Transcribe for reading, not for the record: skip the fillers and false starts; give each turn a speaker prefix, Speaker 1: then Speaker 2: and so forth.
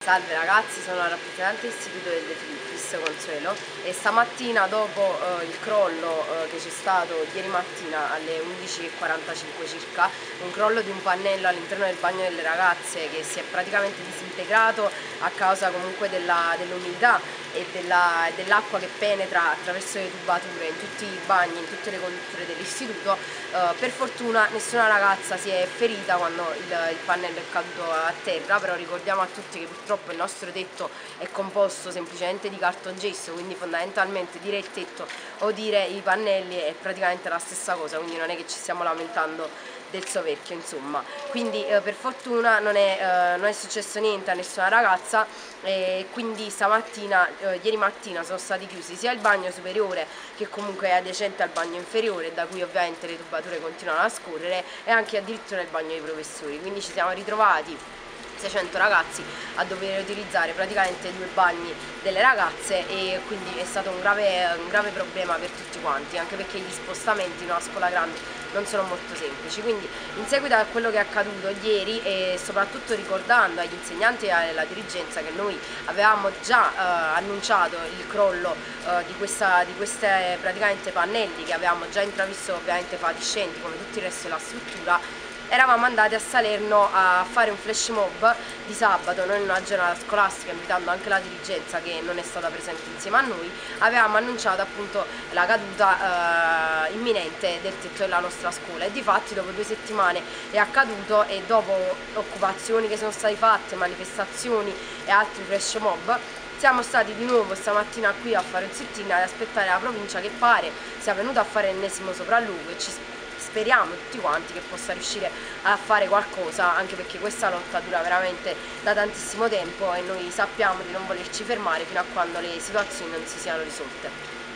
Speaker 1: Salve ragazzi, sono la rappresentante istituto del De Filippis, Consuelo, e stamattina dopo il crollo che c'è stato ieri mattina alle 11:45 circa, un crollo di un pannello all'interno del bagno delle ragazze che si è praticamente disintegrato a causa comunque dell'umidità e dell'acqua che penetra attraverso le tubature in tutti i bagni, in tutte le condutture dell'istituto. Per fortuna nessuna ragazza si è ferita quando il pannello è caduto a terra, però ricordiamo a tutti che purtroppo il nostro tetto è composto semplicemente di cartongesso, quindi fondamentalmente dire il tetto o dire i pannelli è praticamente la stessa cosa, quindi non è che ci stiamo lamentando del soverchio, insomma. Quindi per fortuna non è successo niente a nessuna ragazza, e quindi stamattina, ieri mattina sono stati chiusi sia il bagno superiore, che comunque è adiacente al bagno inferiore, da cui ovviamente le tubature continuano a scorrere, e anche addirittura il bagno dei professori, quindi ci siamo ritrovati 600 ragazzi a dover utilizzare praticamente due bagni delle ragazze, e quindi è stato un grave problema per tutti quanti, anche perché gli spostamenti in una scuola grande non sono molto semplici. Quindi in seguito a quello che è accaduto ieri, e soprattutto ricordando agli insegnanti e alla dirigenza che noi avevamo già annunciato il crollo di queste praticamente pannelli, che avevamo già intravisto ovviamente fatiscenti come tutto il resto della struttura, eravamo andati a Salerno a fare un flash mob di sabato, noi in una giornata scolastica, invitando anche la dirigenza che non è stata presente insieme a noi. Avevamo annunciato appunto la caduta imminente del tetto della nostra scuola, e difatti dopo 2 settimane è accaduto, e dopo occupazioni che sono state fatte, manifestazioni e altri flash mob, siamo stati di nuovo stamattina qui a fare un sit-in, ad aspettare la provincia, che pare sia venuta a fare l'ennesimo sopralluogo, e speriamo tutti quanti che possa riuscire a fare qualcosa, anche perché questa lotta dura veramente da tantissimo tempo e noi sappiamo di non volerci fermare fino a quando le situazioni non si siano risolte.